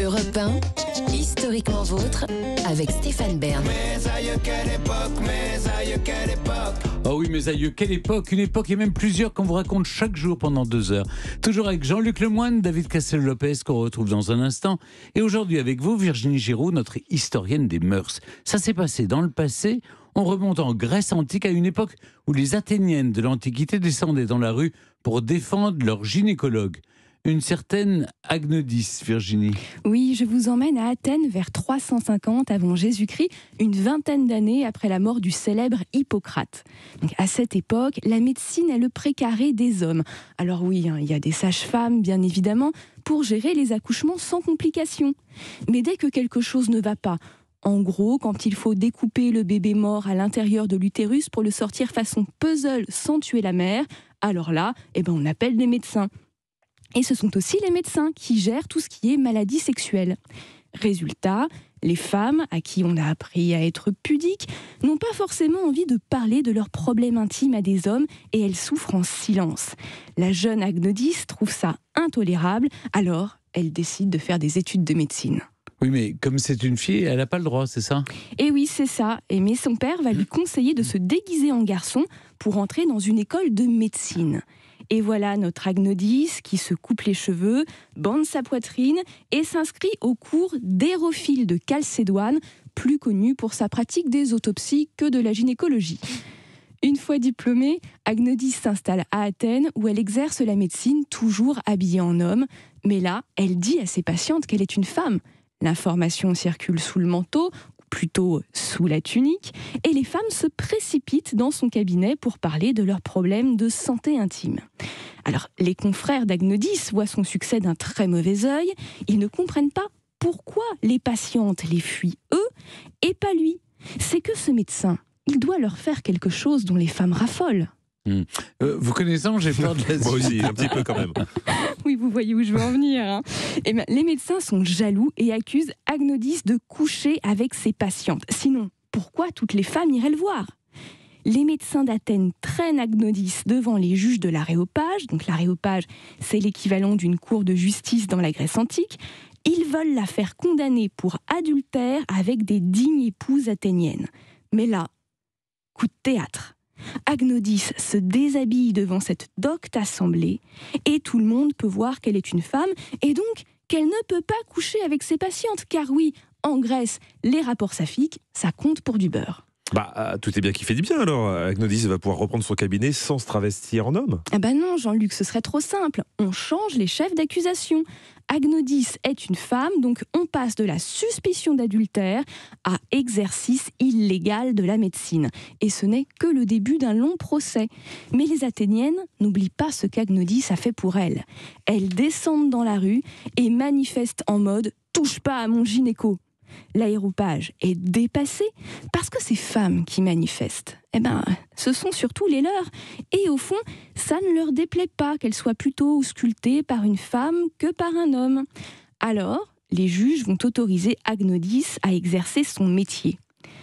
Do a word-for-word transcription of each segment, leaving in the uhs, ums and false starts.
Europe un, historiquement vôtre, avec Stéphane Bern. Mes aïeux, quelle époque, mes aïeux, quelle époque. Oh oui, mes aïeux, quelle époque, une époque et même plusieurs qu'on vous raconte chaque jour pendant deux heures. Toujours avec Jean-Luc Lemoyne, David Castel-Lopez, qu'on retrouve dans un instant. Et aujourd'hui avec vous, Virginie Giroud, notre historienne des mœurs. Ça s'est passé dans le passé. On remonte en Grèce antique à une époque où les Athéniennes de l'Antiquité descendaient dans la rue pour défendre leur gynécologue. Une certaine Agnodis, Virginie. Oui, je vous emmène à Athènes vers trois cent cinquante avant Jésus-Christ, une vingtaine d'années après la mort du célèbre Hippocrate. Donc, à cette époque, la médecine est le précaré des hommes. Alors oui, hein, il y a des sages-femmes, bien évidemment, pour gérer les accouchements sans complications. Mais dès que quelque chose ne va pas, en gros, quand il faut découper le bébé mort à l'intérieur de l'utérus pour le sortir façon puzzle sans tuer la mère, alors là, eh ben, on appelle des médecins. Et ce sont aussi les médecins qui gèrent tout ce qui est maladie sexuelle. Résultat, les femmes, à qui on a appris à être pudiques, n'ont pas forcément envie de parler de leurs problèmes intimes à des hommes et elles souffrent en silence. La jeune Agnodis trouve ça intolérable, alors elle décide de faire des études de médecine. Oui, mais comme c'est une fille, elle n'a pas le droit, c'est ça ? Et oui, c'est ça. Et mais son père va lui conseiller de se déguiser en garçon pour entrer dans une école de médecine. Et voilà notre Agnodis qui se coupe les cheveux, bande sa poitrine et s'inscrit au cours d'Hérophile de Chalcédoine, plus connu pour sa pratique des autopsies que de la gynécologie. Une fois diplômée, Agnodis s'installe à Athènes où elle exerce la médecine toujours habillée en homme. Mais là, elle dit à ses patientes qu'elle est une femme. L'information circule sous le manteau, plutôt sous la tunique, et les femmes se précipitent dans son cabinet pour parler de leurs problèmes de santé intime. Alors, les confrères d'Agnodis voient son succès d'un très mauvais œil. Ils ne comprennent pas pourquoi les patientes les fuient eux et pas lui. C'est que ce médecin, il doit leur faire quelque chose dont les femmes raffolent. Mmh. Euh, vous connaissant, j'ai peur de la Moi aussi, un petit peu quand même. Oui, vous voyez où je veux en venir. Hein. Et bien, les médecins sont jaloux et accusent Agnodis de coucher avec ses patientes. Sinon, pourquoi toutes les femmes iraient le voir ? Les médecins d'Athènes traînent Agnodis devant les juges de l'aréopage. Donc l'aréopage, c'est l'équivalent d'une cour de justice dans la Grèce antique. Ils veulent la faire condamner pour adultère avec des dignes épouses athéniennes. Mais là, coup de théâtre. Agnodis se déshabille devant cette docte assemblée et tout le monde peut voir qu'elle est une femme et donc qu'elle ne peut pas coucher avec ses patientes car oui, en Grèce, les rapports saphiques, ça compte pour du beurre. Bah, tout est bien qui fait du bien alors. Agnodis va pouvoir reprendre son cabinet sans se travestir en homme. Ah bah non, Jean-Luc, ce serait trop simple. On change les chefs d'accusation. Agnodis est une femme, donc on passe de la suspicion d'adultère à exercice illégal de la médecine. Et ce n'est que le début d'un long procès. Mais les Athéniennes n'oublient pas ce qu'Agnodis a fait pour elles. Elles descendent dans la rue et manifestent en mode « touche pas à mon gynéco ». L'aéropage est dépassé parce que ces femmes qui manifestent, eh ben, ce sont surtout les leurs. Et au fond, ça ne leur déplaît pas qu'elles soient plutôt auscultées par une femme que par un homme. Alors, les juges vont autoriser Agnodis à exercer son métier.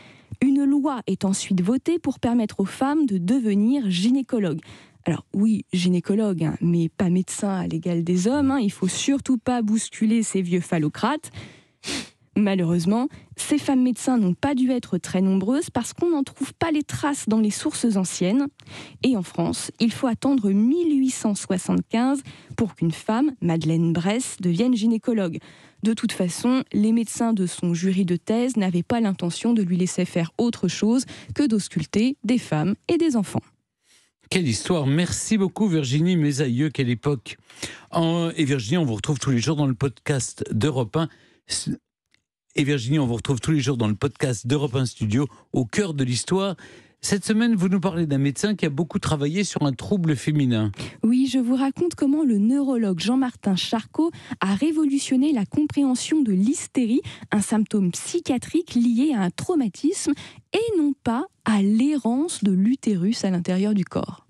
Une loi est ensuite votée pour permettre aux femmes de devenir gynécologues. Alors oui, gynécologue, hein, mais pas médecin à l'égal des hommes. Hein, il ne faut surtout pas bousculer ces vieux phallocrates. Malheureusement, ces femmes médecins n'ont pas dû être très nombreuses parce qu'on n'en trouve pas les traces dans les sources anciennes. Et en France, il faut attendre mille huit cent soixante-quinze pour qu'une femme, Madeleine Brès, devienne gynécologue. De toute façon, les médecins de son jury de thèse n'avaient pas l'intention de lui laisser faire autre chose que d'ausculter des femmes et des enfants. Quelle histoire, merci beaucoup Virginie, mes aïeux, quelle époque. En... Et Virginie, on vous retrouve tous les jours dans le podcast d'Europe un. Et Virginie, on vous retrouve tous les jours dans le podcast d'Europe un Studio, au cœur de l'histoire. Cette semaine, vous nous parlez d'un médecin qui a beaucoup travaillé sur un trouble féminin. Oui, je vous raconte comment le neurologue Jean-Martin Charcot a révolutionné la compréhension de l'hystérie, un symptôme psychiatrique lié à un traumatisme et non pas à l'errance de l'utérus à l'intérieur du corps.